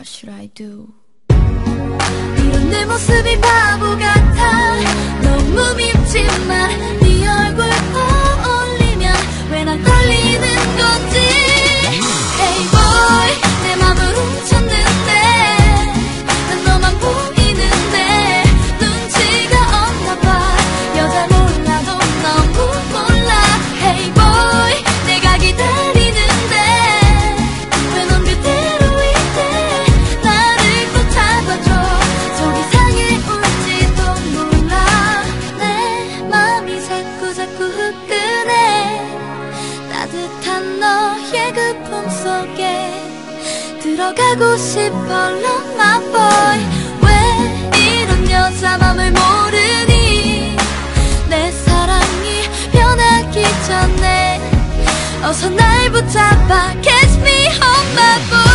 What should I do? 이런 내 모습이 바보 같아. 너무 밉지만 네 얼굴 떠올리면 왜 난 떨리는 건지. Hey boy, 내 맘을 훔쳤는데 난 너만 보이는데 눈치가 없나봐. 여자 몰라도 너무 몰라. Hey boy, 내가 기다리는데 왜 넌 그대로인데 나를 꼭 잡아줘. 속 이상해 울지도 몰라. 내 맘이 자꾸 후끈해. 따뜻한 너의 그 품속에 들어가고 싶어. Love my boy. 왜 이런 여자 맘을 모르니. 내 사랑이 변하기 전에 어서 날 붙잡아. Catch me on my boy.